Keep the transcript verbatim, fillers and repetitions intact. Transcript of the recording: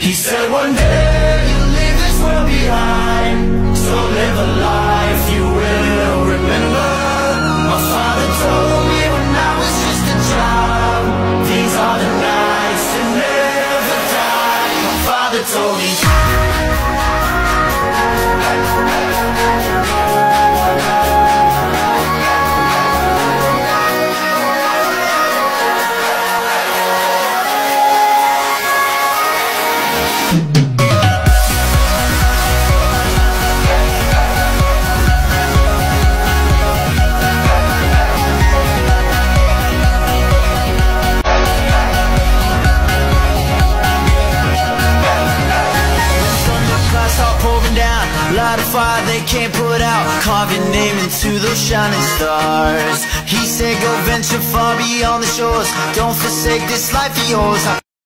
He said one day you'll leave this world behind, so live a life you will remember. My father told me when I was just a child, these are the nights that never die. My father told me light a fire they can't put out, carve your name into those shining stars. He said go venture far beyond the shores, don't forsake this life of yours. I